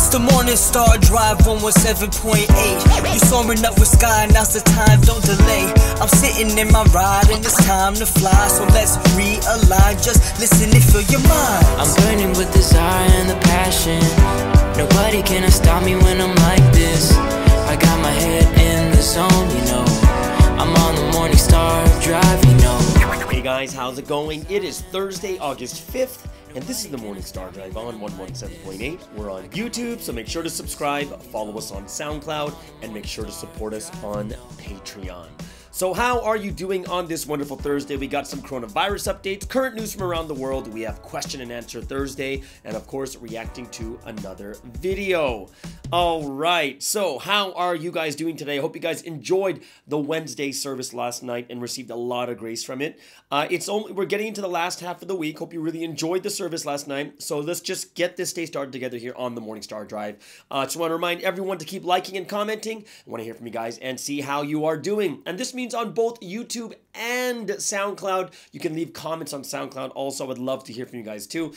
It's the Morning Star Drive 117.8. You soaring up with sky, now's the time, don't delay. I'm sitting in my ride and it's time to fly. So let's realign, just listen and feel your mind. I'm burning with desire and the passion. Nobody can stop me when I'm like this. I got my head in the zone, you know. I'm on the Morning Star Drive, you know. Hey guys, how's it going? It is Thursday, August 5th. And this is the Morning Star Drive on 117.8. We're on YouTube, so make sure to subscribe, follow us on SoundCloud, and make sure to support us on Patreon. So how are you doing on this wonderful Thursday? We got some coronavirus updates, current news from around the world. We have question and answer Thursday, and of course, reacting to another video. All right, so how are you guys doing today? I hope you guys enjoyed the Wednesday service last night and received a lot of grace from it. We're getting into the last half of the week. Hope you really enjoyed the service last night. So let's just get this day started together here on the Morning Star Drive. Just want to remind everyone to keep liking and commenting. I want to hear from you guys and see how you are doing. And this means on both YouTube and SoundCloud. You can leave comments on SoundCloud also. I would love to hear from you guys too.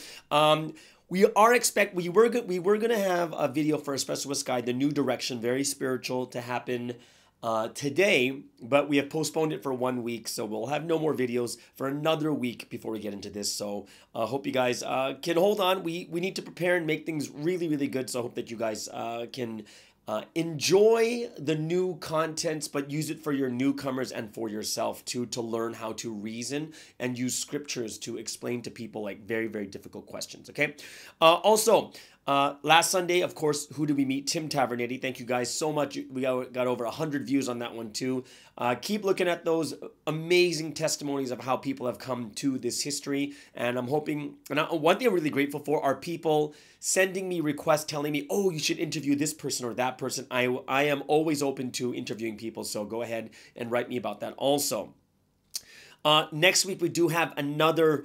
We were gonna have a video for Espresso with Sky, the new direction, very spiritual, to happen today, but we have postponed it for 1 week, so we'll have no more videos for another week before we get into this. So I hope you guys can hold on. We need to prepare and make things really, really good. So I hope that you guys can enjoy the new contents, but use it for your newcomers and for yourself too, to learn how to reason and use scriptures to explain to people like very, very difficult questions. Okay. Also, last Sunday, of course, who did we meet? Tim Tavernetti. Thank you guys so much. We got over 100 views on that one too. Keep looking at those amazing testimonies of how people have come to this history. And I'm hoping, and one thing I'm really grateful for are people sending me requests telling me, oh, you should interview this person or that person. I am always open to interviewing people. So go ahead and write me about that also. Next week, we do have another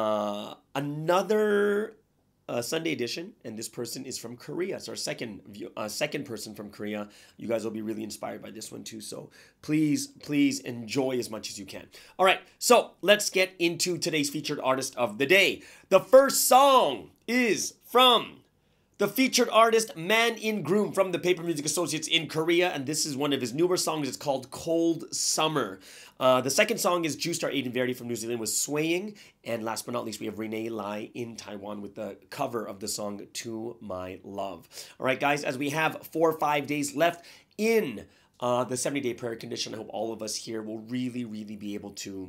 Sunday edition, and this person is from Korea. It's our second person from Korea. You guys will be really inspired by this one too. So please enjoy as much as you can. All right, so let's get into today's featured artist of the day. The first song is from the featured artist Man in Groom from the Paper Music Associates in Korea, and this is one of his newer songs. It's called Cold Summer. The second song is Juice Star Aiden Verdi from New Zealand with Swaying, and last but not least, we have Renee Lai in Taiwan with the cover of the song To My Love. All right, guys, as we have 4 or 5 days left in the 70-day prayer condition, I hope all of us here will really be able to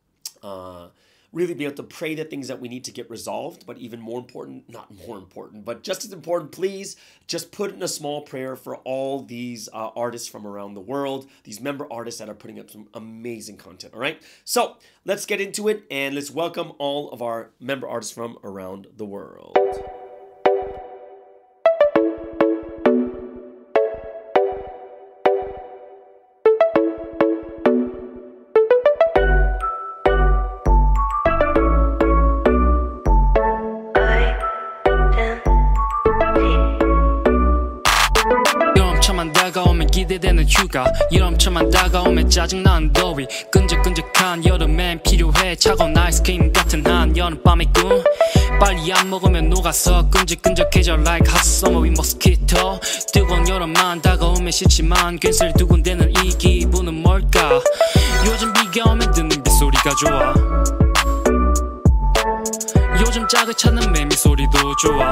pray the things that we need to get resolved, but even more important, not more important, but just as important, please just put in a small prayer for all these artists from around the world, these member artists that are putting up some amazing content, all right? So let's get into it, and let's welcome all of our member artists from around the world. 기대되는 휴가 여름철만 다가오면 짜증나는 더위 끈적끈적한 여름엔 필요해 차가운 아이스크림 같은 한여름 밤의 꿈 빨리 안 먹으면 녹아서 끈적끈적해져 like hot summer with mosquito 뜨거운 여름만 다가오면 싫지만 괜스레 두근대는 이 기분은 뭘까 요즘 비가 오면 듣는 빗소리가 좋아 요즘 짝을 찾는 매미 소리도 좋아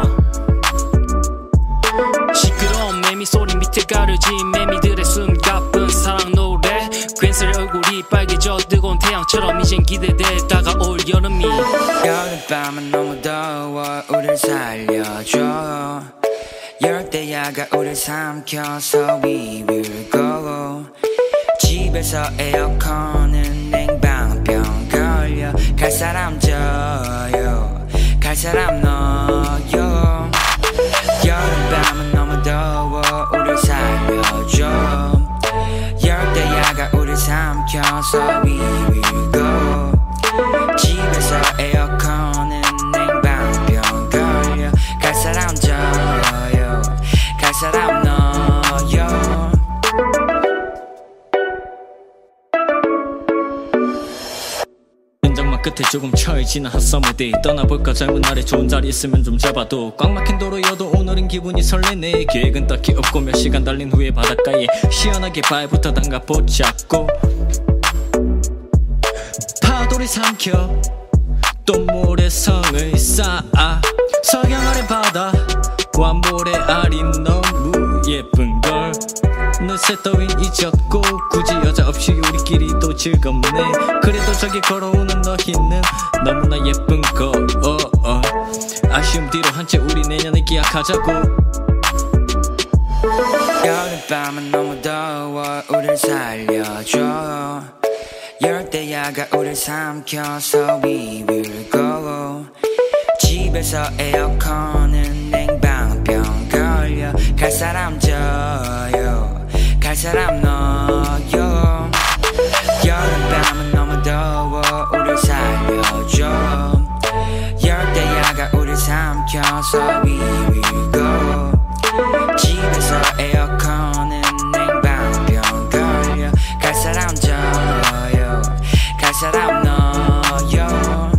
시끄러운 매미 소리 밑에 가려진 매미들의 숨가쁜 사랑 노래 괜스레 얼굴이 빨개져 뜨거운 태양처럼 이젠 기대돼 다가올 여름이 여름밤은 너무 더워 우릴 살려줘 열대야가 우릴 삼켜서 we will go 집에서 에어컨은 냉방병 걸려 갈 사람 저요 갈 사람 너요 여름밤은 너무 더워 우릴 살려줘 열대야가 우릴 삼켜서 we will go 집에서 에어컨은 냉방병 걸려 갈 사람 저요 갈 사람 너요 흔적만 끝에 조금 처해지는 한 서머데이 떠나볼까 젊은 날에 좋은 자리 있으면 좀 잡아도 꽉 막힌 도로여도 오늘은 기분이 설레네 계획은 딱히 없고 몇 시간 달린 후에 바닷가에 시원하게 발부터 담가 붙잡고 파도를 삼켜 또 모래성을 쌓아 석양 아래 바다 와 모래알이 너무 예쁜걸 느새 따윈 잊었고 굳이 여자 없이 우리끼리도 즐겁네 그래도 저기 걸어오는 너희는 너무나 예쁜 거 아쉬움 뒤로 한 채 우리 내년에 기약하자고 여름밤은 너무 더워 우릴 살려줘 열대야가 우릴 삼켜서 we will go 집에서 에어컨은 냉방병 걸려 갈 사람 저요 갈 사람 너요 여름밤은 너무 더워 우릴 살려줘 열대야가 우릴 삼켜서 we will go 집에서 에어컨은 냉방병 걸려 갈 사람 저요 갈 사람 너요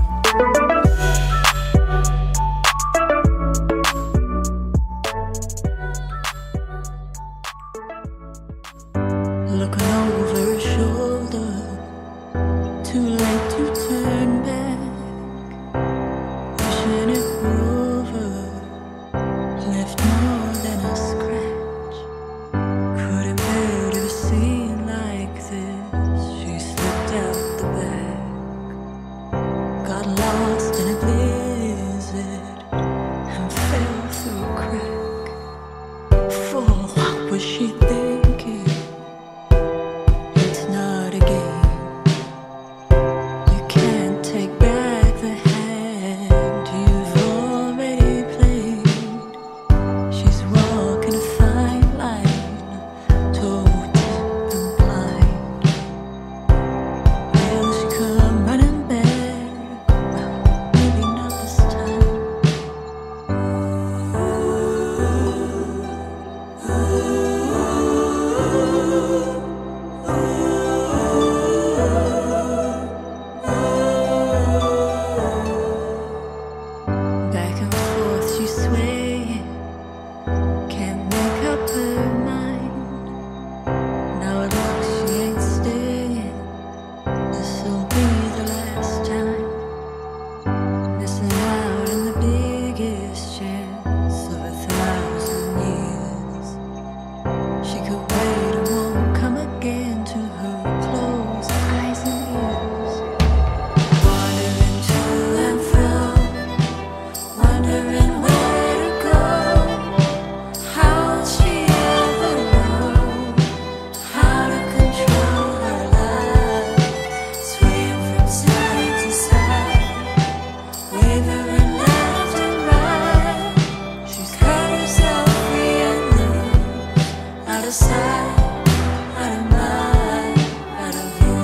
Looking over her shoulder, too late to turn back. Wishing it were over, left more than a scratch. Couldn't bear to see it like this. She slipped out the back, got lost in a blizzard, and fell through a crack. For what was she thinking? It's not a game. You can't take back the hand you've already played. She's walking a fine line, toe deep and blind. Will she come running back? Well, maybe not this time. Back and forth she's swaying, can't make up her mind. Now it looks she ain't staying, this'll be the last time. Missing out on the biggest chance of 1,000 years. She could wait and won't come again to her closed eyes and ears. Wandering to and fro, wondering where to go. How'd she ever know how to control her life? Swaying from side to side, wavering left and right. She's cut herself free and loose, out of sight, out of mind, out of view.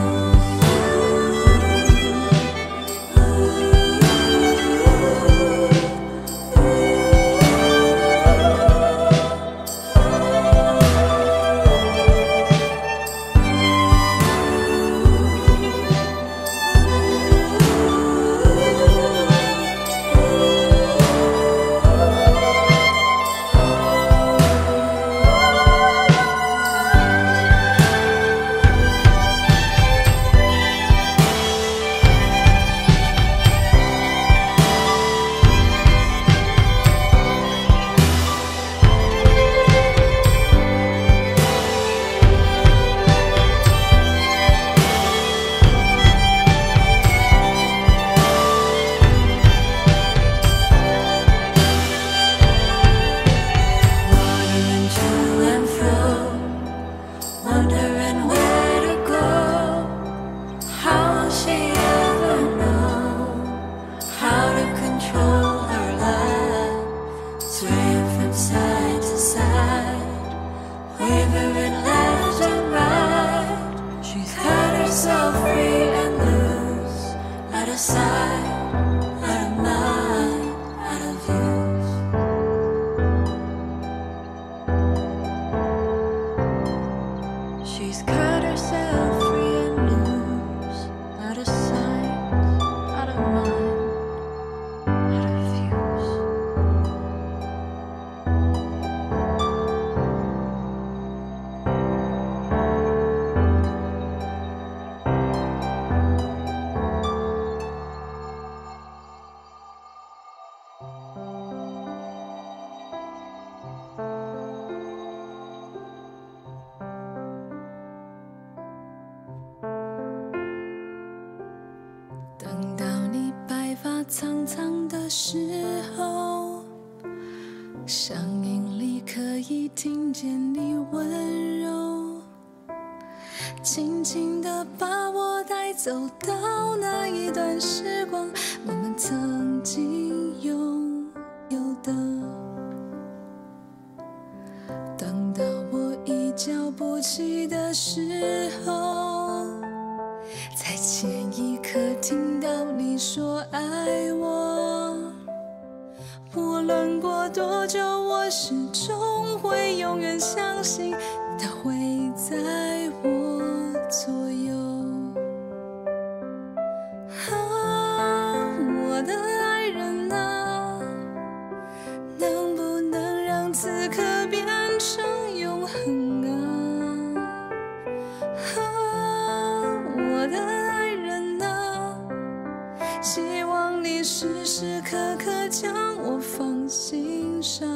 Wandering to and fro, wondering where to go. How'll she ever know how to control her life? Swaying from side to side, wavering left and right. She's cut herself free and loose, out of sight, out of mind, out of view. She's cut herself free and loose, out of sight, out of 声音里可以听见你温柔，轻轻地把我带走到那一段时光，我们曾经拥有的。等到我一觉不起的时候，在前一刻听到你说爱我，无论过多久，我始终会永远相信他会在我左右。我的爱人啊，能不能让此刻变成永恒啊？我的爱人啊，希望你时时刻刻将我放心上，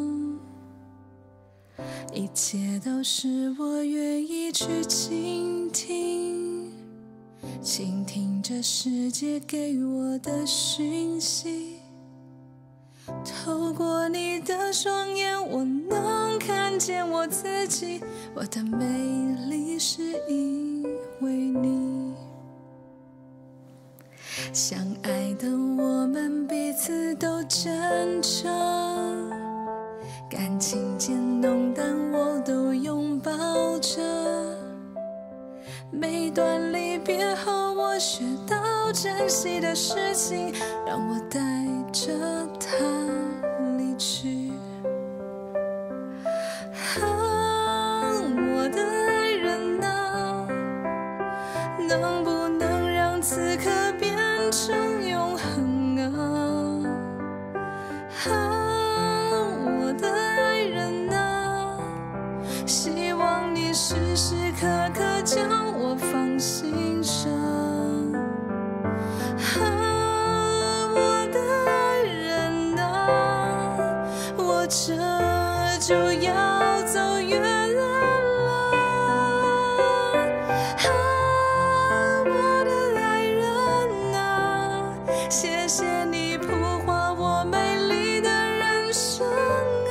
一切都是我愿意去倾听，倾听这世界给我的讯息。透过你的双眼，我能看见我自己，我的美丽是因为你。相爱的我们彼此都真诚，感情渐浓淡我都拥抱着。每段离别后，我学到珍惜的事情，让我带着它离去。我的爱人啊，能不能让此刻变成永恒啊？我的爱人啊，希望你时时刻刻将我放心上。我的爱人啊，我这就要走远了。我的爱人啊，谢谢你谱画我美丽的人生啊。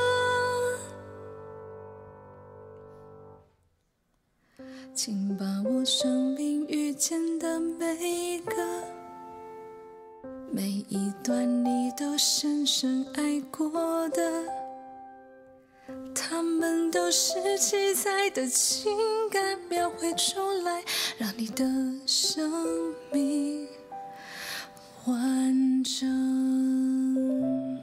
请把我生命遇见的每一个，每一段你都深深爱过的，他们都是七彩的情感描绘出来，让你的生命完整。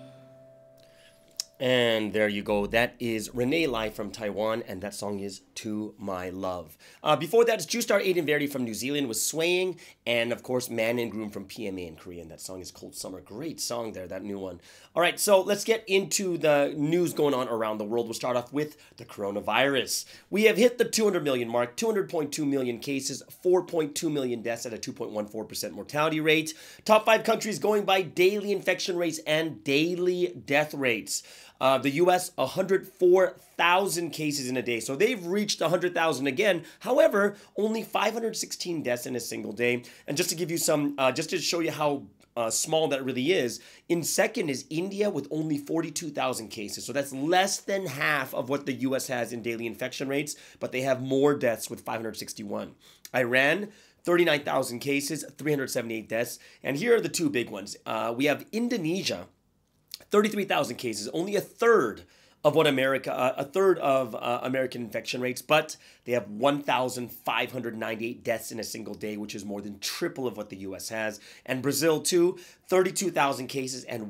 And there you go. That is Renee Lai from Taiwan, and that song is To My Love. Before that, it's Justar Aiden Verdi from New Zealand with Swaying, and of course, Man and Groom from PMA in Korea. And that song is Cold Summer. Great song there, that new one. All right, so let's get into the news going on around the world. We'll start off with the coronavirus. We have hit the 200 million mark, 200.2 million cases, 4.2 million deaths at a 2.14% mortality rate. Top 5 countries going by daily infection rates and daily death rates. The U.S., 104,000 cases in a day. So they've reached 100,000 again. However, only 516 deaths in a single day. And just to give you some, just to show you how small that really is, in second is India with only 42,000 cases. So that's less than half of what the U.S. has in daily infection rates, but they have more deaths with 561. Iran, 39,000 cases, 378 deaths. And here are the two big ones. We have Indonesia, 33,000 cases, only a third of what American infection rates, but they have 1,598 deaths in a single day, which is more than triple of what the U.S. has. And Brazil, too, 32,000 cases and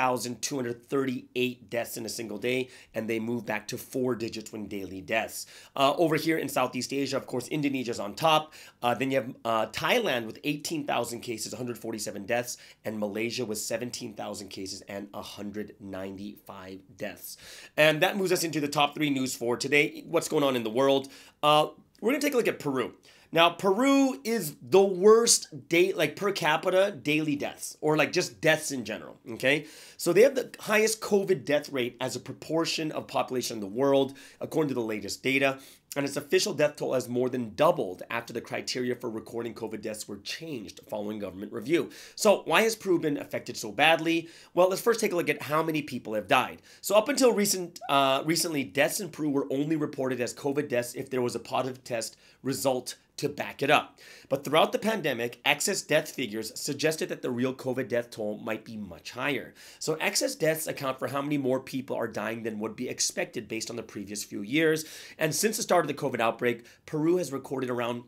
1,238 deaths in a single day, and they move back to 4 digits when daily deaths. Over here in Southeast Asia, of course, Indonesia's on top. Then you have Thailand with 18,000 cases, 147 deaths, and Malaysia with 17,000 cases and 195 deaths. And that moves us into the top 3 news for today. What's going on in the world? We're going to take a look at Peru. Now, Peru is the worst per capita daily deaths, or like just deaths in general, okay? So they have the highest COVID death rate as a proportion of population in the world, according to the latest data. And its official death toll has more than doubled after the criteria for recording COVID deaths were changed following government review. So why has Peru been affected so badly? Well, let's first take a look at how many people have died. So up until recently, deaths in Peru were only reported as COVID deaths if there was a positive test result to back it up. But throughout the pandemic, excess death figures suggested that the real COVID death toll might be much higher. So excess deaths account for how many more people are dying than would be expected based on the previous few years. And since the start of the COVID outbreak, Peru has recorded around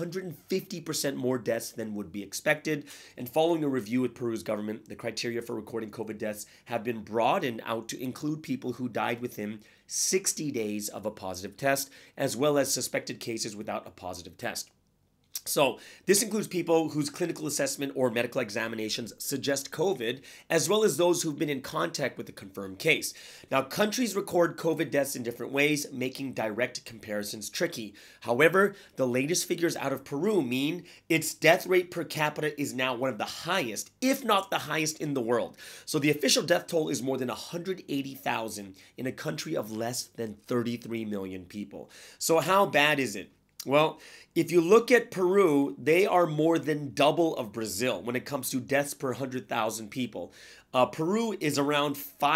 150% more deaths than would be expected. And following a review with Peru's government, the criteria for recording COVID deaths have been broadened out to include people who died within 60 days of a positive test, as well as suspected cases without a positive test. So this includes people whose clinical assessment or medical examinations suggest COVID, as well as those who've been in contact with a confirmed case. Now, countries record COVID deaths in different ways, making direct comparisons tricky. However, the latest figures out of Peru mean its death rate per capita is now one of the highest, if not the highest in the world. So the official death toll is more than 180,000 in a country of less than 33 million people. So how bad is it? Well, if you look at Peru, they are more than double of Brazil when it comes to deaths per 100,000 people. Peru is around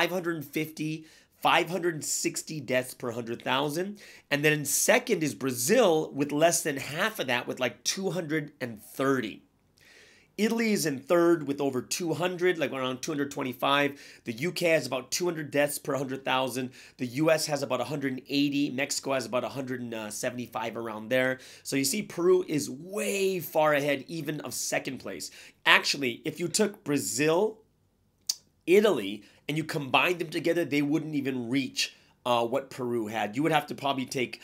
550, 560 deaths per 100,000. And then second is Brazil with less than half of that, with like 230. Italy is in third with over 200, like around 225. The UK has about 200 deaths per 100,000. The US has about 180. Mexico has about 175, around there. So you see Peru is way far ahead even of second place. Actually, if you took Brazil, Italy, and you combined them together, they wouldn't even reach what Peru had. You would have to probably take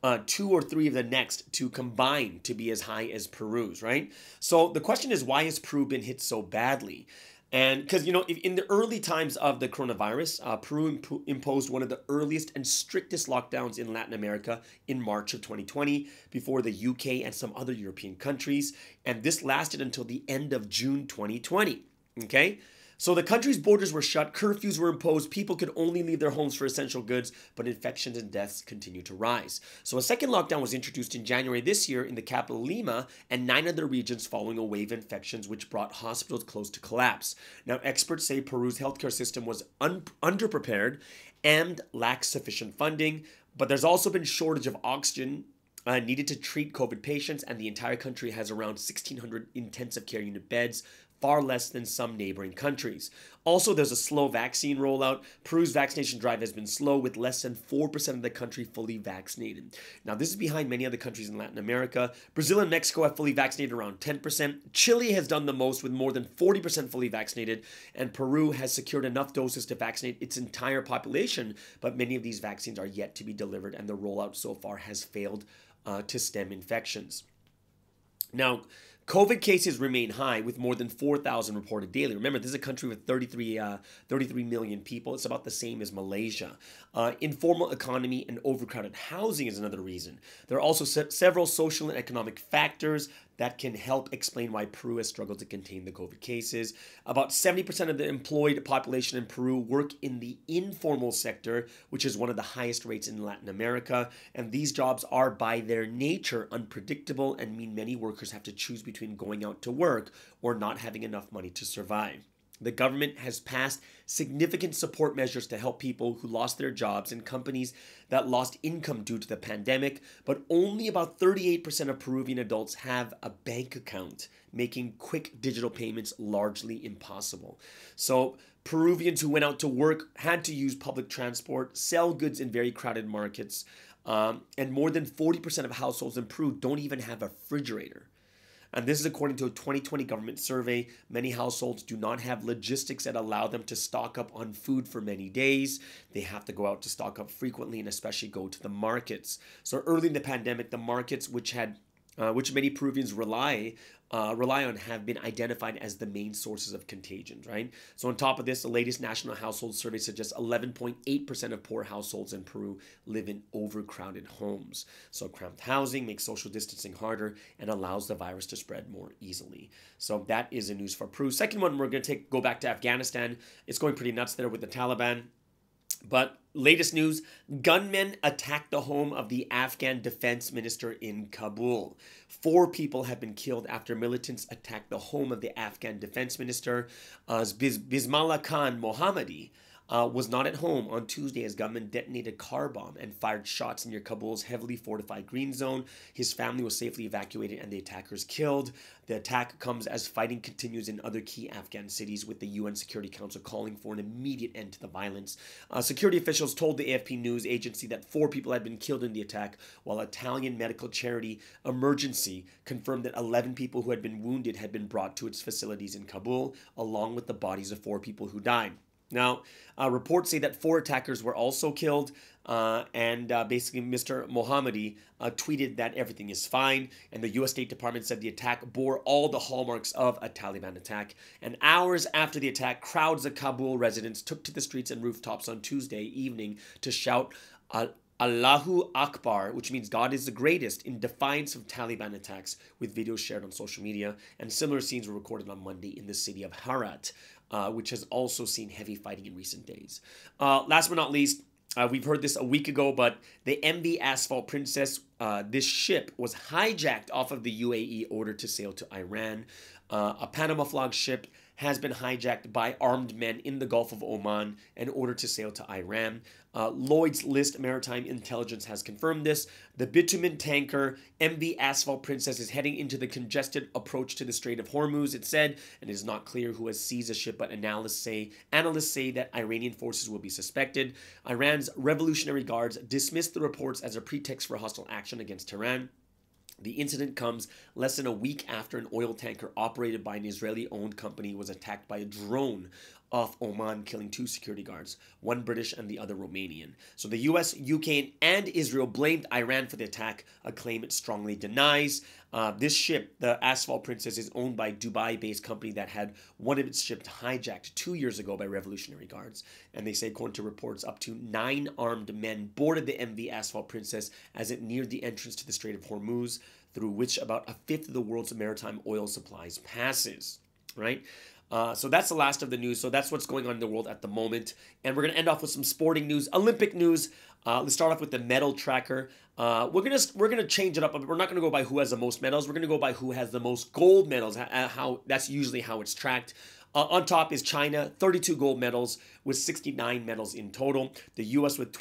2 or 3 of the next to combine to be as high as Peru's, right? So the question is, why has Peru been hit so badly? And because, in the early times of the coronavirus, Peru imposed one of the earliest and strictest lockdowns in Latin America in March of 2020, before the UK and some other European countries. And this lasted until the end of June 2020, okay? So the country's borders were shut, curfews were imposed, people could only leave their homes for essential goods, but infections and deaths continued to rise. So a second lockdown was introduced in January this year in the capital Lima and 9 other regions following a wave of infections which brought hospitals close to collapse. Now, experts say Peru's healthcare system was underprepared and lacks sufficient funding, but there's also been shortage of oxygen needed to treat COVID patients, and the entire country has around 1,600 intensive care unit beds, far less than some neighboring countries. Also, there's a slow vaccine rollout. Peru's vaccination drive has been slow, with less than 4% of the country fully vaccinated. Now, this is behind many other countries in Latin America. Brazil and Mexico have fully vaccinated around 10%. Chile has done the most, with more than 40% fully vaccinated. And Peru has secured enough doses to vaccinate its entire population, but many of these vaccines are yet to be delivered, and the rollout so far has failed to stem infections. Now, COVID cases remain high, with more than 4,000 reported daily. Remember, this is a country with 33 million people. It's about the same as Malaysia. Informal economy and overcrowded housing is another reason. There are also several social and economic factors that can help explain why Peru has struggled to contain the COVID cases. About 70% of the employed population in Peru work in the informal sector, which is one of the highest rates in Latin America. And these jobs are, by their nature, unpredictable and mean many workers have to choose between going out to work or not having enough money to survive. The government has passed significant support measures to help people who lost their jobs and companies that lost income due to the pandemic, but only about 38% of Peruvian adults have a bank account, making quick digital payments largely impossible. So Peruvians who went out to work had to use public transport, sell goods in very crowded markets, and more than 40% of households in Peru don't even have a refrigerator. And this is according to a 2020 government survey. Many households do not have logistics that allow them to stock up on food for many days. They have to go out to stock up frequently, and especially go to the markets. So early in the pandemic, the markets, which many Peruvians rely rely on have been identified as the main sources of contagion, right? So on top of this, the latest national household survey suggests 11.8% of poor households in Peru live in overcrowded homes. So cramped housing makes social distancing harder and allows the virus to spread more easily. So that is the news for Peru. Second one, we're going to go back to Afghanistan. It's going pretty nuts there with the Taliban. But latest news, gunmen attacked the home of the Afghan defense minister in Kabul. 4 people have been killed after militants attacked the home of the Afghan defense minister. Bismillah Khan Mohammadi was not at home on Tuesday as gunmen detonated a car bomb and fired shots near Kabul's heavily fortified green zone. His family was safely evacuated and the attackers killed. The attack comes as fighting continues in other key Afghan cities, with the UN Security Council calling for an immediate end to the violence. Security officials told the AFP news agency that 4 people had been killed in the attack, while Italian medical charity Emergency confirmed that 11 people who had been wounded had been brought to its facilities in Kabul, along with the bodies of 4 people who died. Now, reports say that 4 attackers were also killed, and basically Mr. Mohammadi tweeted that everything is fine, and the U.S. State Department said the attack bore all the hallmarks of a Taliban attack. And hours after the attack, crowds of Kabul residents took to the streets and rooftops on Tuesday evening to shout Allahu Akbar, which means God is the greatest, in defiance of Taliban attacks, with videos shared on social media. And similar scenes were recorded on Monday in the city of Herat, which has also seen heavy fighting in recent days. Last but not least, we've heard this a week ago, but the MV Asphalt Princess, this ship was hijacked off of the UAE ordered to sail to Iran. A Panama flag ship has been hijacked by armed men in the Gulf of Oman in order to sail to Iran. Lloyd's List Maritime Intelligence has confirmed this. The bitumen tanker MV Asphalt Princess is heading into the congested approach to the Strait of Hormuz, it said, and it is not clear who has seized the ship, but analysts say that Iranian forces will be suspected. Iran's Revolutionary Guards dismissed the reports as a pretext for hostile action against Tehran. The incident comes less than a week after an oil tanker operated by an Israeli-owned company was attacked by a drone off Oman, killing 2 security guards, one British and the other Romanian. So the US, UK, and Israel blamed Iran for the attack, a claim it strongly denies. This ship, the Asphalt Princess, is owned by a Dubai-based company that had one of its ships hijacked 2 years ago by Revolutionary Guards. And they say, according to reports, up to 9 armed men boarded the MV Asphalt Princess as it neared the entrance to the Strait of Hormuz, through which about a fifth of the world's maritime oil supplies passes, right? So that's the last of the news. So that's what's going on in the world at the moment. And we're going to end off with some sporting news, Olympic news. Let's start off with the medal tracker. We're gonna change it up. We're not gonna go by who has the most medals. We're gonna go by who has the most gold medals. How that's usually how it's tracked. On top is China, 32 gold medals with 69 medals in total. The U.S. with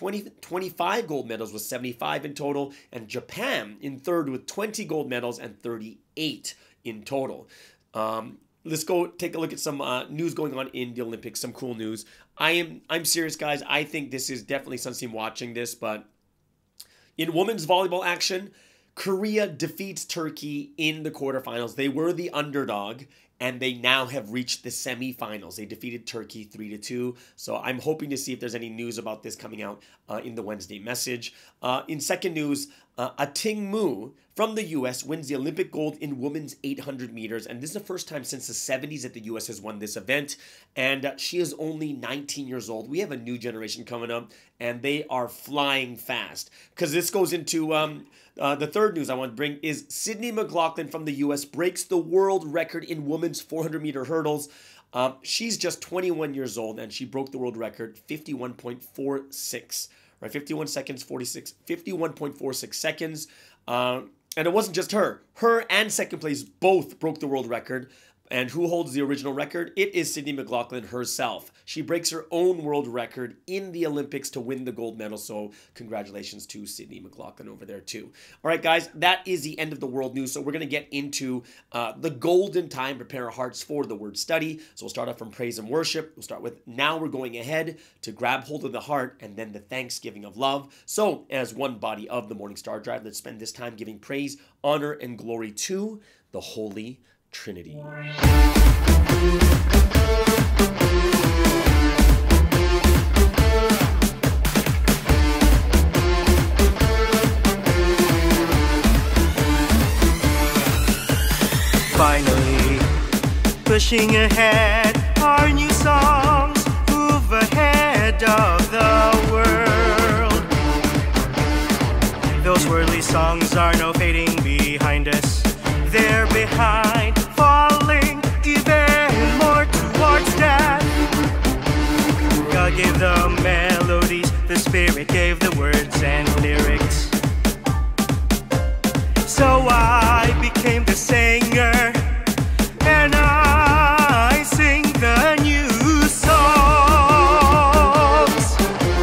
25 gold medals with 75 in total. And Japan in third with 20 gold medals and 38 in total. Let's go take a look at some news going on in the Olympics, some cool news. I'm serious, guys. I think this is definitely Sunstein watching this, but in women's volleyball action, Korea defeats Turkey in the quarterfinals. They were the underdog, and they now have reached the semifinals. They defeated Turkey 3-2. So I'm hoping to see if there's any news about this coming out in the Wednesday message. In second news, Ating Mu from the U.S. wins the Olympic gold in women's 800 meters. And this is the first time since the 70s that the U.S. has won this event. And she is only 19 years old. We have a new generation coming up, and they are flying fast. Because this goes into the third news I want to bring is Sydney McLaughlin from the U.S. breaks the world record in women's 400-meter hurdles. She's just 21 years old, and she broke the world record 51.46. Right, 51.46 seconds. And it wasn't just her. Her and second place both broke the world record. And who holds the original record? It is Sydney McLaughlin herself. She breaks her own world record in the Olympics to win the gold medal. So congratulations to Sydney McLaughlin over there too. All right, guys, that is the end of the world news. So we're going to get into the golden time, prepare our hearts for the word study. So we'll start off from praise and worship. We'll start with now we're going ahead to grab hold of the heart and then the thanksgiving of love. So as one body of the Morning Star Drive, let's spend this time giving praise, honor, and glory to the Holy Trinity. Finally, Pushing ahead, our new songs move ahead of the world. Those worldly songs are no fading behind us. They're behind, falling even more towards death. God gave the melodies, the Spirit gave the words and lyrics. So I became the singer, and I sing the new songs.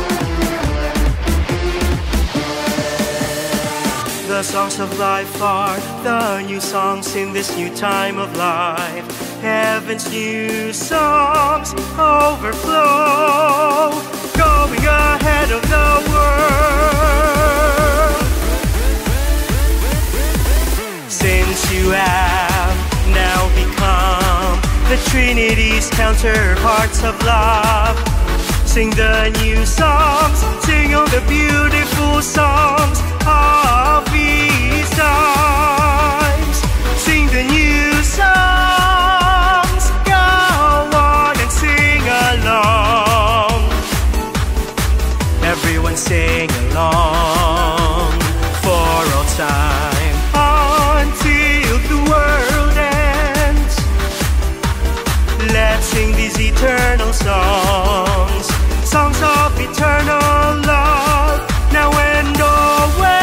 The songs of life are the new songs in this new time of life. Heaven's new songs overflow, going ahead of the world. Since you have now become the Trinity's counterparts of love, sing the new songs, sing all the beautiful songs of these times. Sing the new songs, go on and sing along. Everyone sing along for all time, until the world ends. Let's sing these eternal songs, songs of eternal love, now and always.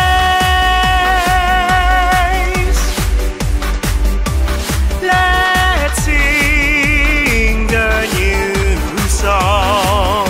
Let's sing the new songs.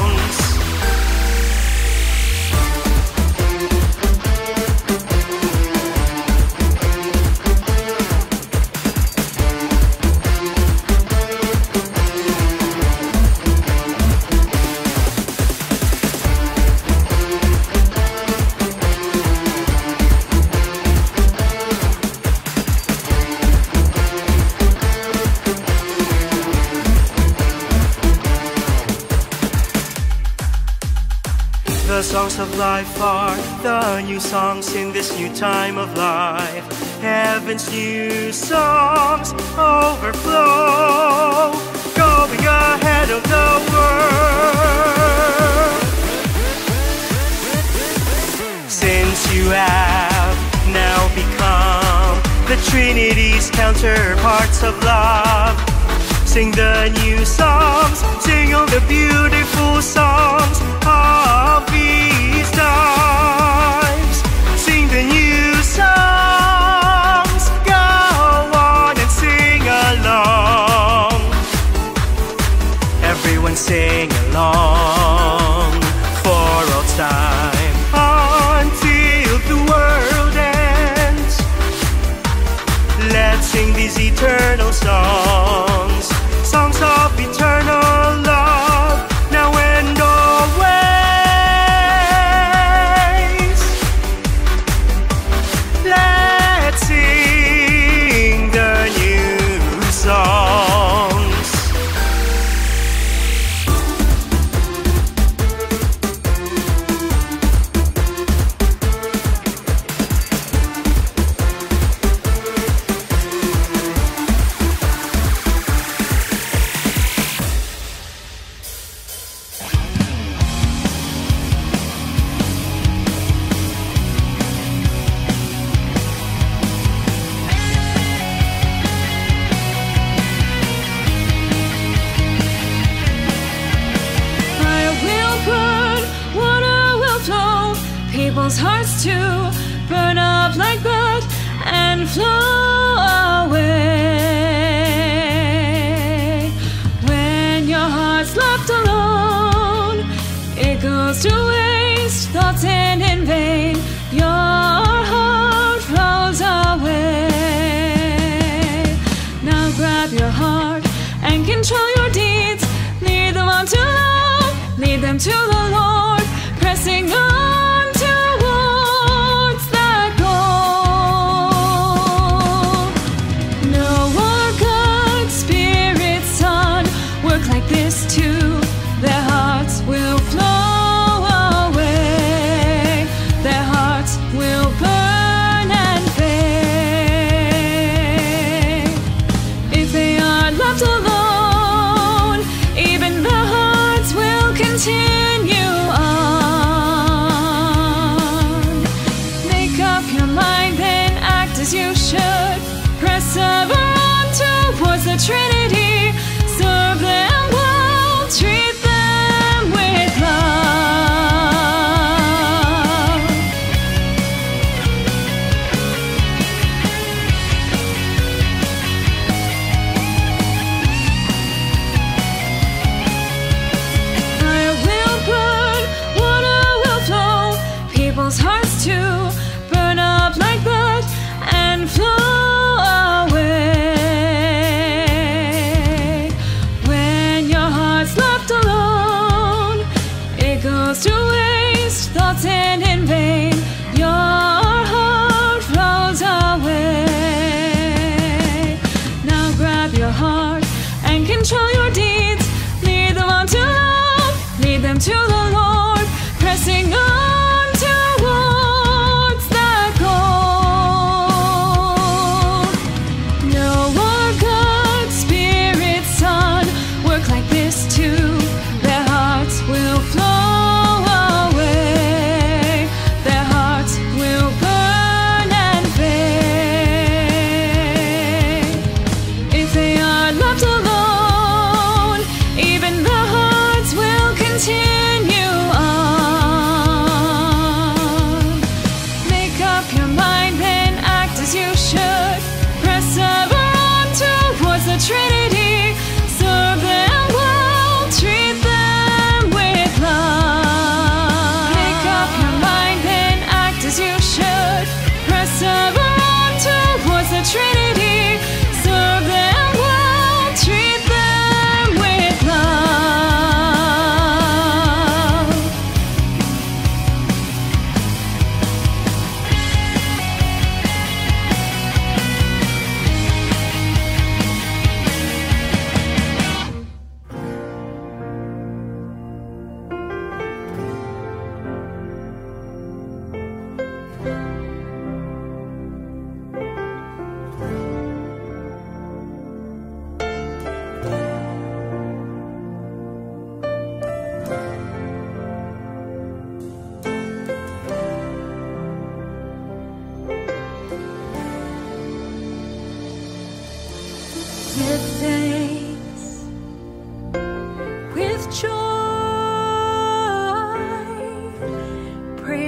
The songs of life are the new songs in this new time of life. Heaven's new songs overflow, going ahead of the world. Since you have now become the Trinity's counterparts of love, sing the new songs, sing all the beautiful songs of these times. Sing the new songs, go on and sing along. Everyone sing along for all time, until the world ends. Let's sing these eternal songs, songs of eternal love, now and always. Let's sing the new songs. People's hearts to burn up like blood and flow away. When your heart's left alone, it goes to waste, thoughts end in vain. Your heart flows away. Now grab your heart and control your deeds. Lead them on to love, lead them to the Lord, pressing on. Too, their hearts will flow away, their hearts will burn and fade. If they are left alone,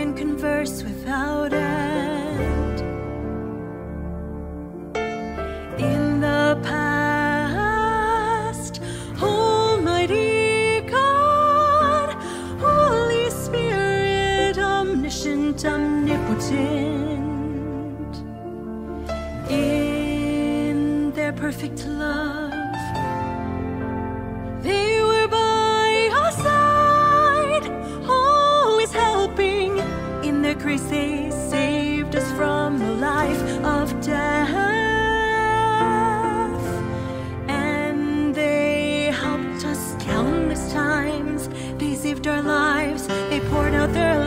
and converse without end. In the past, Almighty God, Holy Spirit, omniscient, omnipotent, in their perfect love, they were by our side, always helping. In their grace they saved us from a life of death, and they helped us countless times. They saved our lives, they poured out their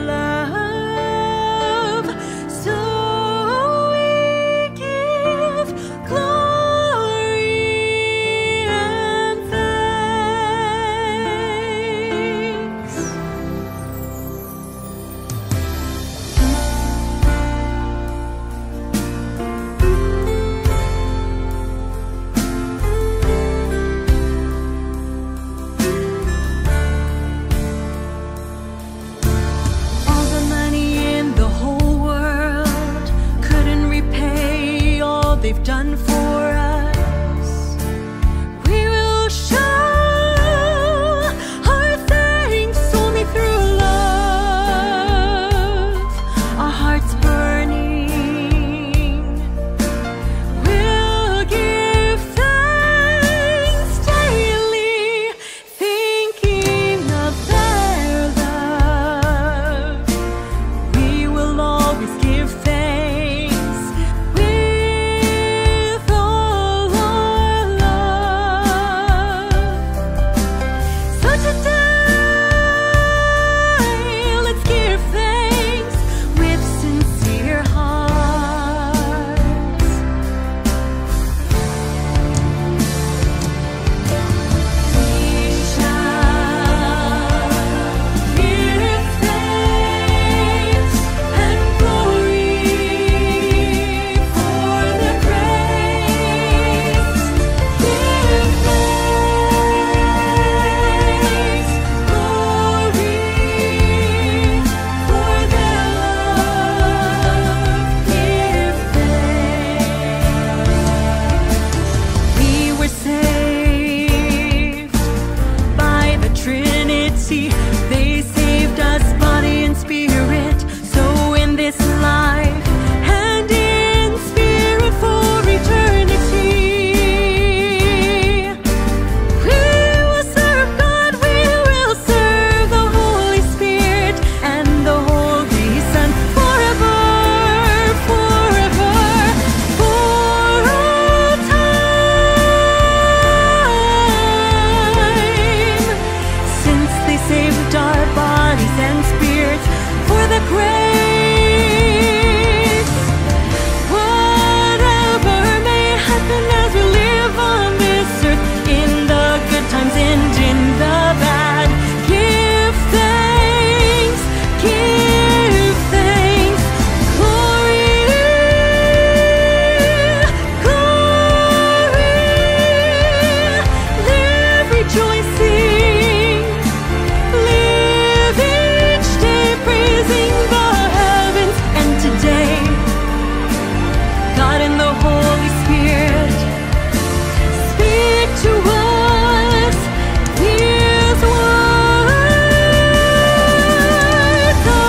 love. So we give glory and thanks. All the money in the whole world couldn't repay all they've done for us. We will show our thanks only through love. Our hearts burning, we'll give thanks daily, thinking of their love. We will always give thanks with all our love. So today, let's give thanks with sincere hearts. We shall give thanks and glory for the praise. Give thanks, glory for their love. Give thanks. We were saved by the Trinity. They saved us body and spirit. So in this life and in spirit for eternity, we will serve God, we will serve the Holy Spirit and the Holy Son forever, forever, for all time. Since they saved our bodies and spirits for the grace, whatever may happen as we live on this earth, in the good times and in the bad, give thanks, give thanks, glory, glory, live rejoicing, live each day praising the heavens. And today, God and the Holy Spirit speak to us these words of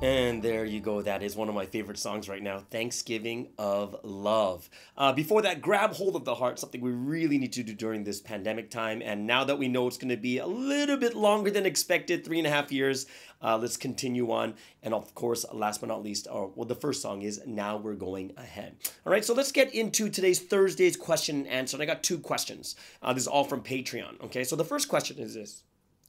And there you go. That is one of my favorite songs right now, Thanksgiving of Love. Before that, Grab Hold of the Heart, something we really need to do during this pandemic time. And now that we know it's going to be a little bit longer than expected, 3.5 years, let's continue on. And of course, last but not least, the first song is Now We're Going Ahead. All right, so let's get into today's Thursday's question and answer. And I got 2 questions. This is all from Patreon. Okay, so the first question is this.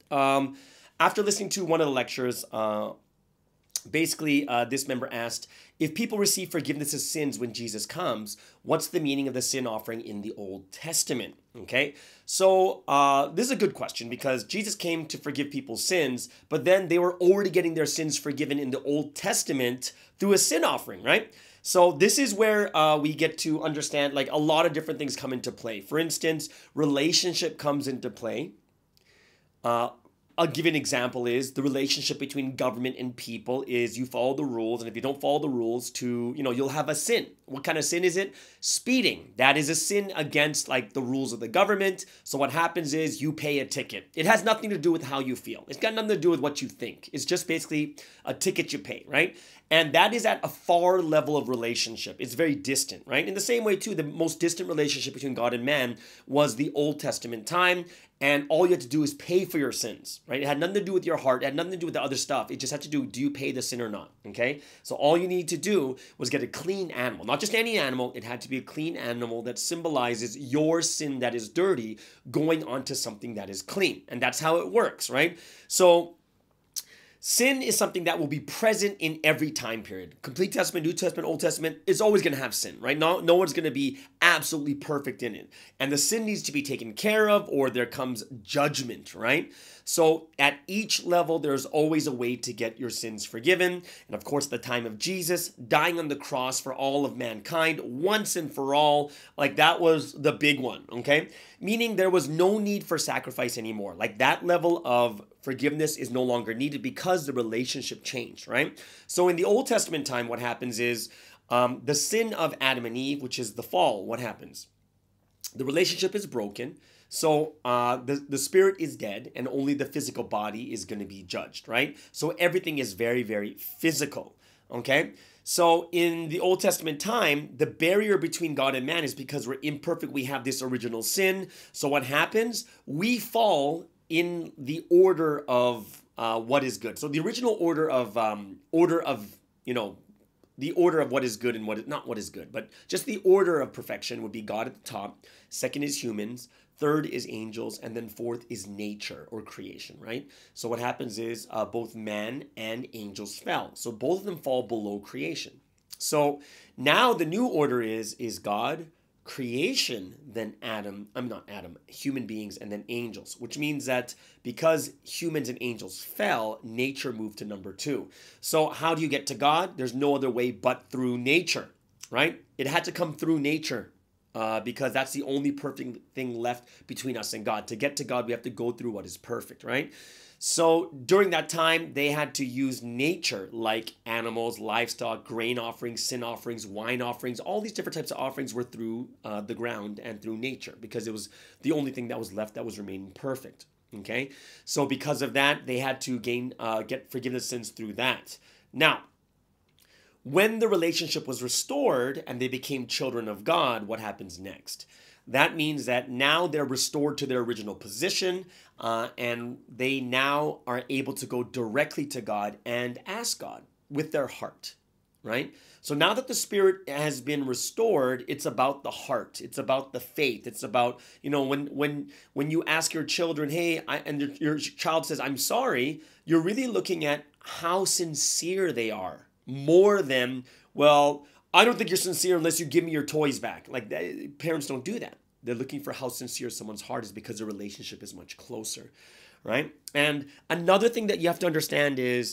After listening to one of the lectures, basically, this member asked, if people receive forgiveness of sins when Jesus comes, what's the meaning of the sin offering in the Old Testament? Okay, so this is a good question because Jesus came to forgive people's sins, but then they were already getting their sins forgiven in the Old Testament through a sin offering, right? So this is where we get to understand like a lot of different things come into play. For instance, relationship comes into play. I'll give you an example is the relationship between government and people is you follow the rules. And if you don't follow the rules you'll have a sin. What kind of sin is it? Speeding. That is a sin against like the rules of the government. So what happens is you pay a ticket. It has nothing to do with how you feel. It's got nothing to do with what you think. It's just basically a ticket you pay, right? And that is at a far level of relationship. It's very distant, right? In the same way too, the most distant relationship between God and man was the Old Testament time. And all you had to do is pay for your sins, right? It had nothing to do with your heart. It had nothing to do with the other stuff. It just had to do you pay the sin or not, okay? So all you need to do was get a clean animal. Not just any animal. It had to be a clean animal that symbolizes your sin that is dirty going onto something that is clean. And that's how it works, right? So sin is something that will be present in every time period. Complete Testament, New Testament, Old Testament, it's always going to have sin, right? No one's going to be absolutely perfect in it. And the sin needs to be taken care of or there comes judgment, right? So at each level, there's always a way to get your sins forgiven. And of course, the time of Jesus dying on the cross for all of mankind once and for all, like that was the big one, okay? Meaning there was no need for sacrifice anymore. Like that level of forgiveness is no longer needed because the relationship changed, right? So in the Old Testament time, what happens is the sin of Adam and Eve, which is the fall, what happens? The relationship is broken. So the spirit is dead and only the physical body is going to be judged, right? So everything is very, very physical, okay? So in the Old Testament time, the barrier between God and man is because we're imperfect. We have this original sin. So what happens? We fall in the order of what is good. So the original order of the order of what is good and not what is good, but just the order of perfection would be God at the top. Second is humans. Third is angels, and then fourth is nature or creation, right? So what happens is both man and angels fell. So both of them fall below creation. So now the new order is God, creation, then human beings, and then angels, which means that because humans and angels fell, nature moved to number 2. So how do you get to God? There's no other way but through nature, right? It had to come through nature. Because that's the only perfect thing left between us and God. To get to God, we have to go through what is perfect, right? So during that time, they had to use nature like animals, livestock, grain offerings, sin offerings, wine offerings. All these different types of offerings were through the ground and through nature because it was the only thing that was left that was remaining perfect, okay? So because of that, they had to get forgiveness of sins through that. Now, when the relationship was restored and they became children of God, what happens next? That means that now they're restored to their original position and they now are able to go directly to God and ask God with their heart, right? So now that the spirit has been restored, it's about the heart. It's about the faith. It's about, when you ask your children, hey, and your child says, I'm sorry, you're really looking at how sincere they are. More than, well, I don't think you're sincere unless you give me your toys back. Like parents don't do that. They're looking for how sincere someone's heart is because the relationship is much closer, right? And another thing that you have to understand is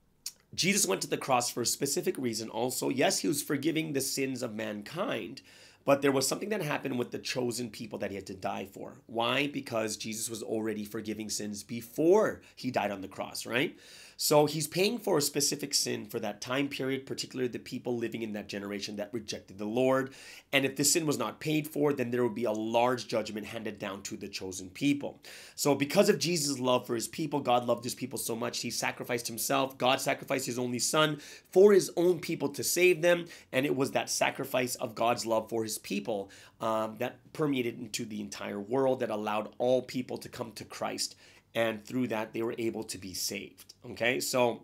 Jesus went to the cross for a specific reason also. Yes, he was forgiving the sins of mankind, But there was something that happened with the chosen people that he had to die for. Why? Because Jesus was already forgiving sins before he died on the cross, right? So he's paying for a specific sin for that time period, particularly the people living in that generation that rejected the Lord. And if this sin was not paid for, then there would be a large judgment handed down to the chosen people. So because of Jesus' love for his people, God loved his people so much, he sacrificed himself. God sacrificed his only son for his own people to save them. And it was that sacrifice of God's love for his people that permeated into the entire world, that allowed all people to come to Christ. And through that, they were able to be saved. Okay, so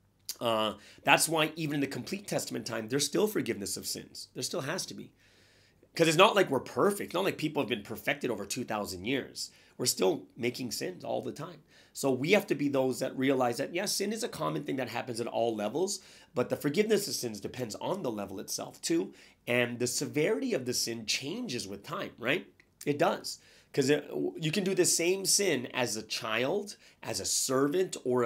that's why even in the complete Testament time, there's still forgiveness of sins. There still has to be. Because it's not like we're perfect. It's not like people have been perfected over 2,000 years. We're still making sins all the time. So we have to be those that realize that, yes, sin is a common thing that happens at all levels, but the forgiveness of sins depends on the level itself too. And the severity of the sin changes with time, right? It does. Because you can do the same sin as a child, as a servant, or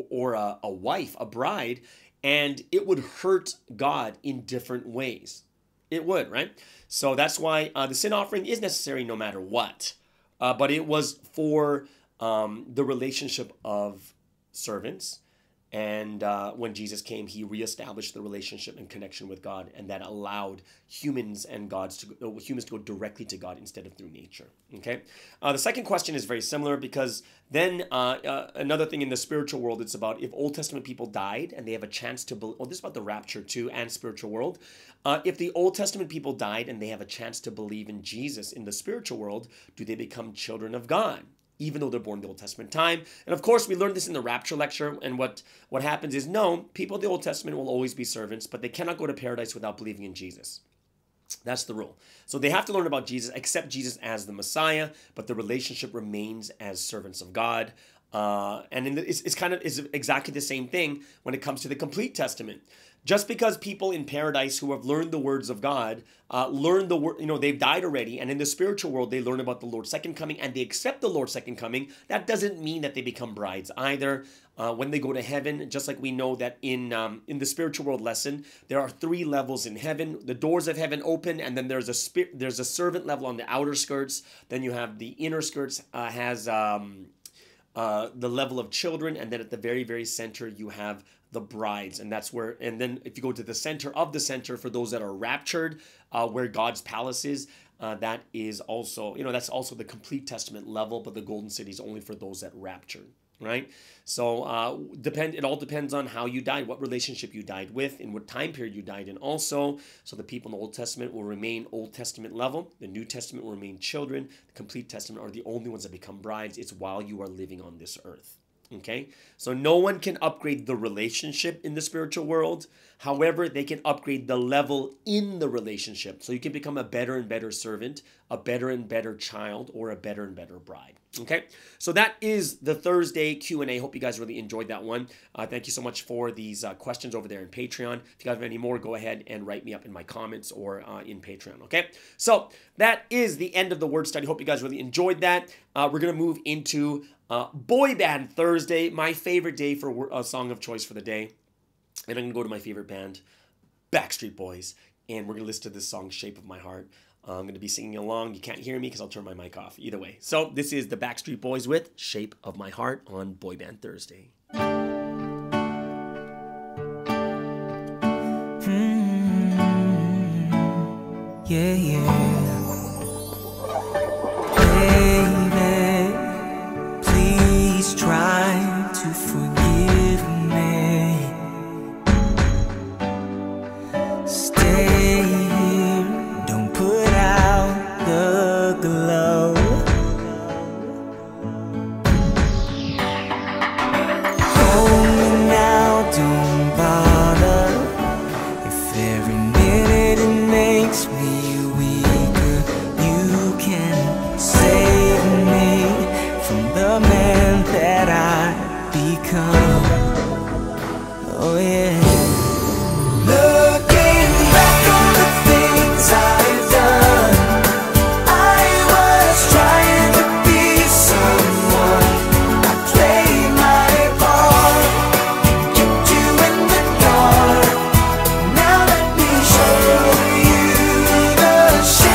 a wife, a bride, and it would hurt God in different ways. It would, right? So that's why the sin offering is necessary no matter what. But it was for the relationship of servants. And when Jesus came, he reestablished the relationship and connection with God, and that allowed humans to go directly to God instead of through nature. Okay. The second question is very similar, because then another thing in the spiritual world, it's about if Old Testament people died and they have a chance to believe. Oh, this is about the rapture too, and spiritual world. If the Old Testament people died and they have a chance to believe in Jesus in the spiritual world, do they become children of God, even though they're born in the Old Testament time? And of course, we learned this in the rapture lecture. And what happens is, no, people of the Old Testament will always be servants, but they cannot go to paradise without believing in Jesus. That's the rule. So they have to learn about Jesus, accept Jesus as the Messiah, but the relationship remains as servants of God. And it's exactly the same thing when it comes to the complete Testament. Just because people in paradise who have learned the words of God, learn the word, they've died already, and in the spiritual world they learn about the Lord's second coming and they accept the Lord's second coming, that doesn't mean that they become brides either. When they go to heaven, just like we know that in the spiritual world lesson, there are 3 levels in heaven. The doors of heaven open, and then there's a servant level on the outer skirts. Then you have the inner skirts has the level of children, and then at the very, very center you have the brides. And that's where, and then if you go to the center of the center, for those that are raptured, where God's palace is, that is also, that's also the complete Testament level, but the golden city is only for those that raptured, right? So it all depends on how you died, what relationship you died with, in what time period you died in also. So the people in the Old Testament will remain Old Testament level. The New Testament will remain children. The complete Testament are the only ones that become brides. It's while you are living on this earth. Okay, so no one can upgrade the relationship in the spiritual world. However, they can upgrade the level in the relationship. So you can become a better and better servant, a better and better child, or a better and better bride. Okay, so that is the Thursday Q&A. Hope you guys really enjoyed that one. Thank you so much for these questions over there in Patreon. If you guys have any more, go ahead and write me up in my comments or in Patreon. Okay, so that is the end of the word study. Hope you guys really enjoyed that. We're going to move into Boy Band Thursday, my favorite day for a song of choice for the day. And I'm going to go to my favorite band, Backstreet Boys. And we're going to listen to this song, Shape of My Heart. I'm going to be singing along. You can't hear me because I'll turn my mic off. Either way. So this is the Backstreet Boys with Shape of My Heart on Boy Band Thursday. Yeah, yeah. Baby, please try to forgive me. Stay here, don't put out the glow. Hold me now, don't bother. If every minute it makes me weaker, you can save me from the man that I become. Oh yeah. Looking back on the things I've done, I was trying to be someone. I played my part, kept you in the dark. Now let me show you the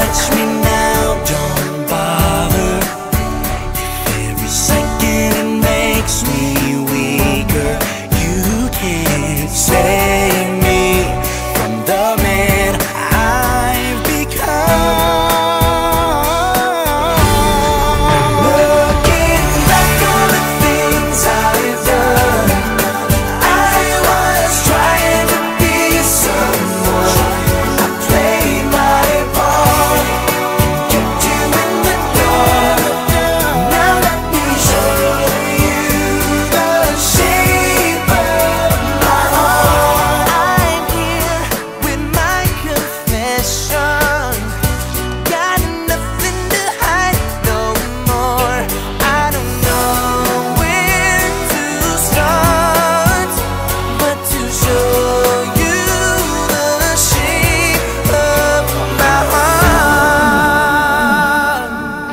touch me now, don't bother. Every second it makes me weaker. You can't save me from the man I've become. Looking back on the things I've done, I was trying to be someone. I played my part, kept you in the dark. Now let me show you the shape of my heart. I'm here with my confession. Got nothing to hide no more. I don't know where to start, but to show you the shape of my heart.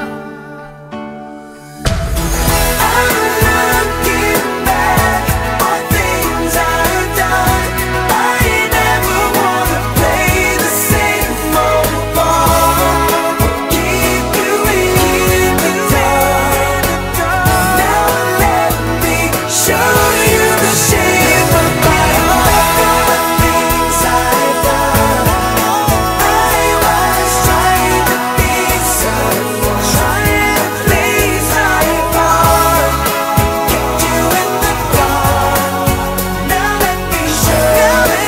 I'm looking back on things I've done. I never wanna play the same old ball. Keep you in the dark. Now let me show you the shape of my heart. Things I've done, I was trying to be someone, trying to please my heart. Kept you in the dark. Now let me show you the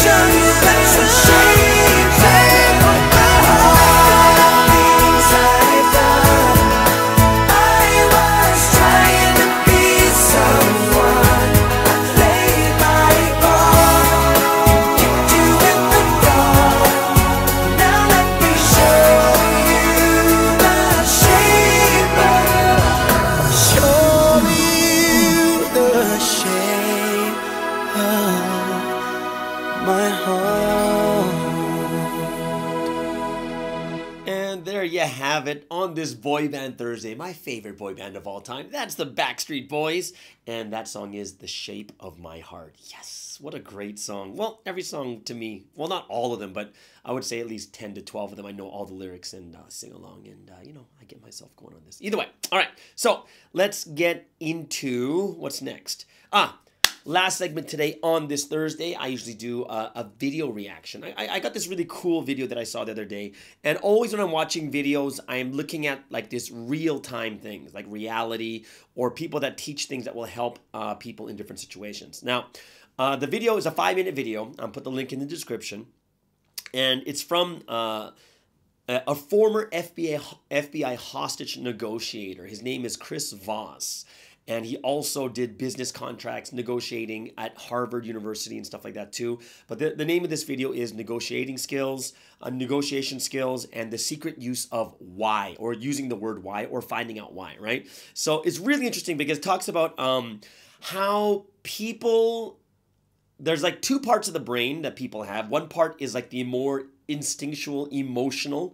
shape of my heart. Things I've done, I was trying to be someone. I played my part, kept you in the dark. Now let me show you the shape of my heart. And there you have it on this Boy Band Thursday, my favorite boy band of all time. That's the Backstreet Boys, and that song is The Shape of My Heart. Yes, what a great song. Well, every song to me, well, not all of them, but I would say at least 10 to 12 of them. I know all the lyrics and sing along, and, you know, I get myself going on this. Either way, all right, so let's get into what's next. Last segment today on this Thursday, I usually do a video reaction. I got this really cool video that I saw the other day, and always when I'm watching videos, I am looking at like this real-time things, like reality, or people that teach things that will help people in different situations. Now, the video is a 5-minute video. I'll put the link in the description, and it's from a former FBI hostage negotiator. His name is Chris Voss. And he also did business contracts negotiating at Harvard University and stuff like that too. But the name of this video is Negotiation Skills, and the Secret Use of Why, or using the word why, or finding out why, right? So it's really interesting because it talks about how people, there's like two parts of the brain that people have. One part is like the more instinctual, emotional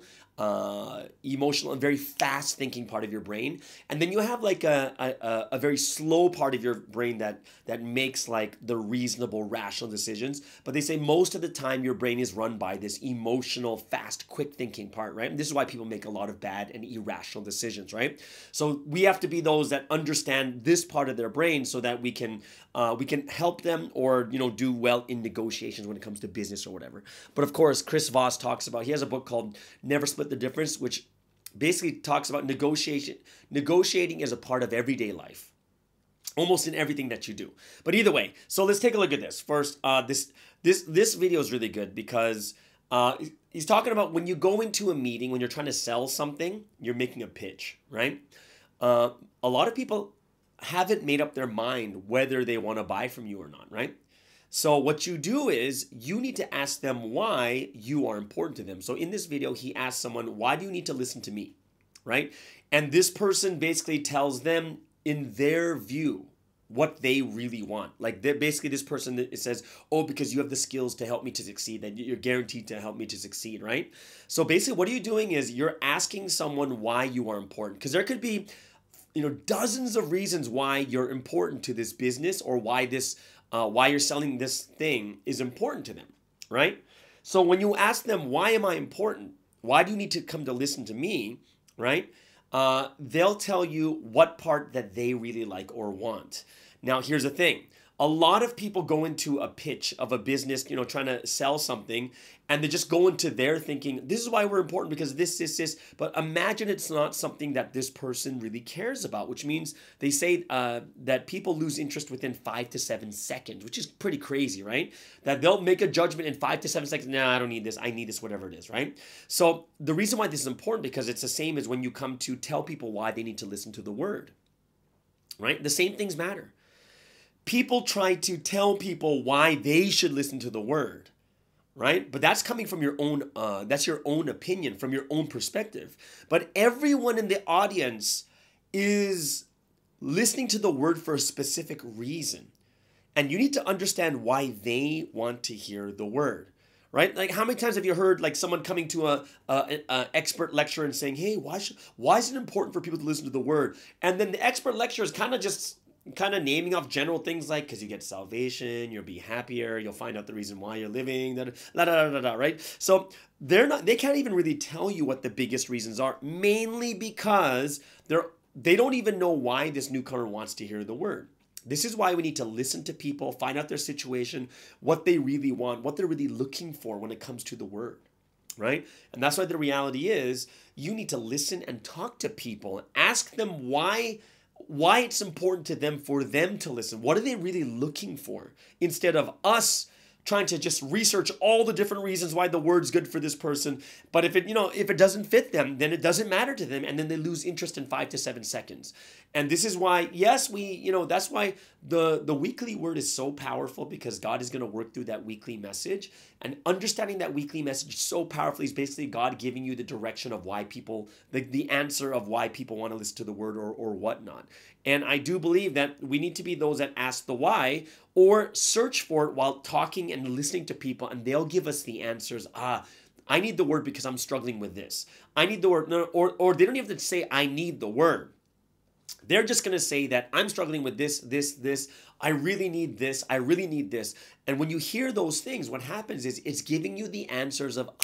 and very fast thinking part of your brain, and then you have like a very slow part of your brain that makes like the reasonable, rational decisions. But they say most of the time your brain is run by this emotional, fast, quick thinking part, right? And this is why people make a lot of bad and irrational decisions, right? So we have to be those that understand this part of their brain so that we can help them, or do well in negotiations when it comes to business or whatever. But of course, Chris Voss talks about, he has a book called Never Split the Difference, which basically talks about negotiating as a part of everyday life, almost in everything that you do. But either way, so let's take a look at this first. This video is really good because he's talking about when you go into a meeting, when you're trying to sell something, you're making a pitch, right? A lot of people haven't made up their mind whether they want to buy from you or not, right? So what you do is you need to ask them why you are important to them. So in this video, he asks someone, why do you need to listen to me, right? And this person basically tells them in their view what they really want. Like basically this person says, oh, because you have the skills to help me to succeed, that you're guaranteed to help me to succeed, right? So basically what are you doing is you're asking someone why you are important, because there could be dozens of reasons why you're important to this business, or why you're selling this thing is important to them, right? So when you ask them, why am I important? why do you need to come to listen to me, right? They'll tell you what part that they really like or want. Now, here's the thing. A lot of people go into a pitch of a business, you know, trying to sell something, and they just go into there thinking, this is why we're important because this. But imagine it's not something that this person really cares about, which means they say that people lose interest within 5 to 7 seconds, which is pretty crazy, right? That they'll make a judgment in 5 to 7 seconds. No, I don't need this. I need this, whatever it is, right? So the reason why this is important, because it's the same as when you come to tell people why they need to listen to the word, right? The same things matter. People try to tell people why they should listen to the word, right? But that's coming from your own, that's your own opinion, from your own perspective. But everyone in the audience is listening to the word for a specific reason. And you need to understand why they want to hear the word, right? Like, how many times have you heard like someone coming to a expert lecturer and saying, hey, why is it important for people to listen to the word? And then the expert lecturer is kind of naming off general things like, because you get salvation, you'll be happier, you'll find out the reason why you're living, right? So they can't even really tell you what the biggest reasons are, mainly because they don't even know why this newcomer wants to hear the word. This is why we need to listen to people, find out their situation, what they really want, what they're really looking for when it comes to the word, right? And that's why the reality is you need to listen and talk to people, ask them why it's important to them for them to listen. What are they really looking for? Instead of us trying to just research all the different reasons why the word's good for this person. But if it doesn't fit them, then it doesn't matter to them. And then they lose interest in 5 to 7 seconds. And this is why, yes, that's why the weekly word is so powerful, because God is going to work through that weekly message. And understanding that weekly message so powerfully is basically God giving you the direction of why people, the answer of why people want to listen to the word or whatnot. And I do believe that we need to be those that ask the why or search for it while talking and listening to people, and they'll give us the answers. I need the word because I'm struggling with this. I need the word, or they don't even have to say I need the word. They're just going to say that I'm struggling with this. I really need this. I really need this. And when you hear those things, what happens is it's giving you the answers of,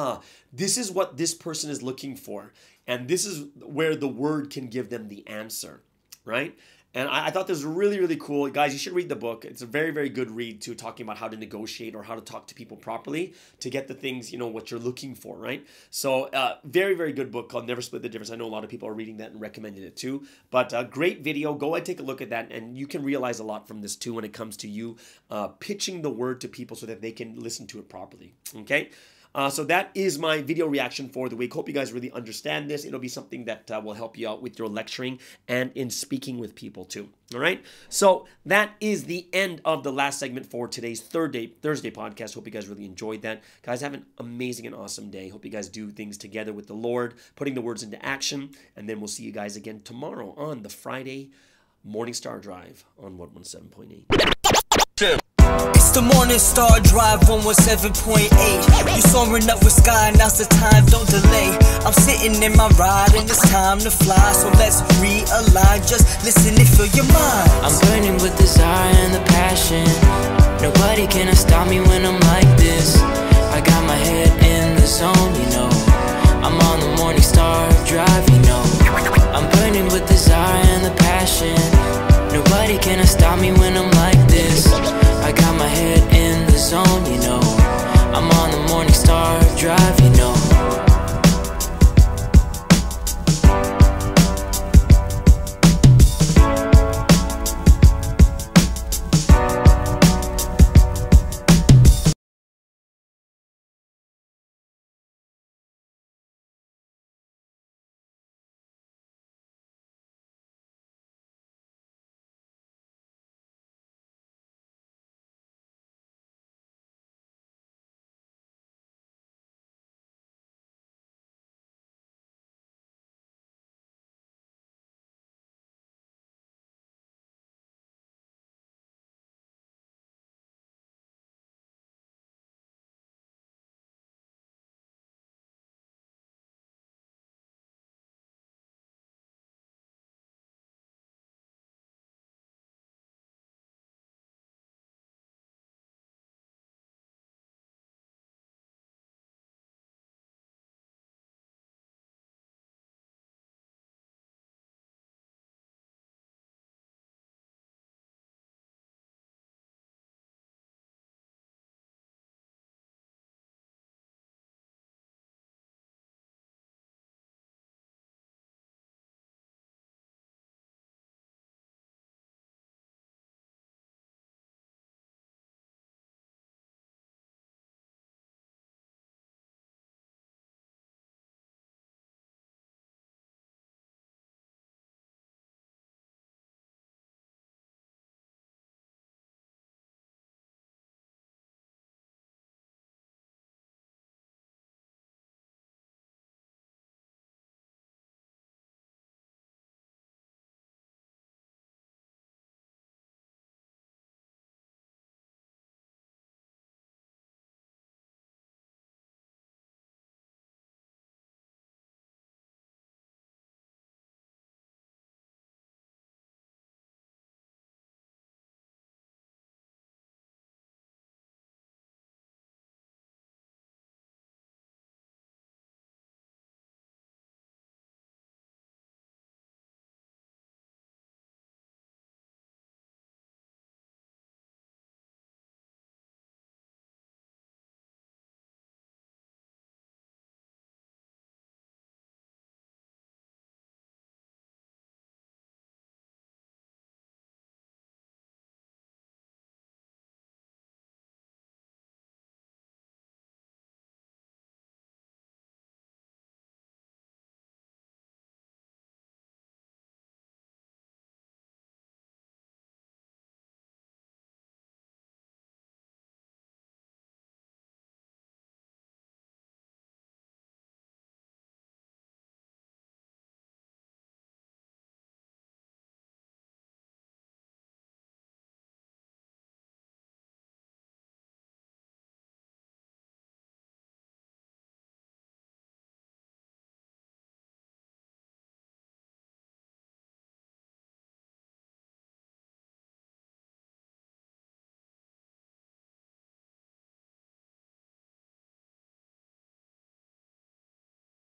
this is what this person is looking for. And this is where the word can give them the answer, right? And I thought this was really, really cool. Guys, you should read the book. It's a very, very good read too, talking about how to negotiate or how to talk to people properly to get the things, what you're looking for, right? So very, very good book called Never Split the Difference. I know a lot of people are reading that and recommending it too. But great video. Go and take a look at that. And you can realize a lot from this too when it comes to you pitching the word to people so that they can listen to it properly, okay? So that is my video reaction for the week. Hope you guys really understand this. It'll be something that will help you out with your lecturing and in speaking with people too. All right. So that is the end of the last segment for today's Thursday podcast. Hope you guys really enjoyed that. Guys, have an amazing and awesome day. Hope you guys do things together with the Lord, putting the words into action. And then we'll see you guys again tomorrow on the Friday Morning Star Drive on 117.8. It's the Morning Star Drive 117.8. You soaring up with sky, now's the time, don't delay. I'm sitting in my ride and it's time to fly. So let's realign, just listen and fill your mind. I'm burning with desire and the passion. Nobody can stop me when I'm like this. I got my head in the zone, I'm on the Morning Star Drive,